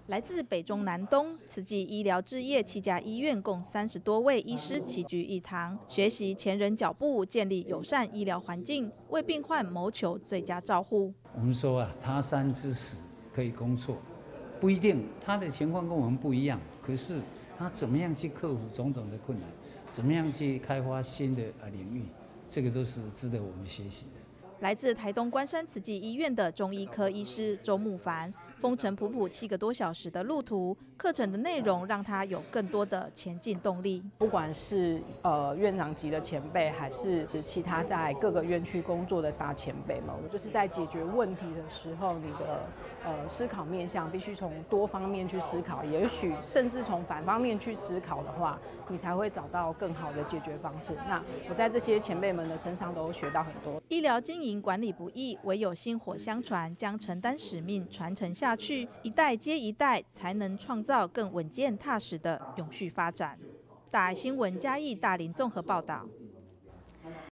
来自北中南东，慈济医疗置业7家医院共30多位医师齐聚一堂，学习前人脚步，建立友善医疗环境，为病患谋求最佳照护。 我们说啊，他山之石可以攻错，不一定他的情况跟我们不一样，可是他怎么样去克服种种的困难，怎么样去开发新的领域，这个都是值得我们学习的。 来自台东关山慈济医院的中医科医师周慕凡，风尘仆仆7个多小时的路途，课程的内容让他有更多的前进动力。 不管是院长级的前辈，还是其他在各个院区工作的大前辈们，我就是在解决问题的时候，你的思考面向必须从多方面去思考，也许甚至从反方面去思考的话，你才会找到更好的解决方式。那我在这些前辈们的身上都学到很多。 医疗经营管理不易，唯有薪火相传，将承担使命传承下去，一代接一代，才能创造更稳健踏实的永续发展。大爱新闻嘉义大林综合报道。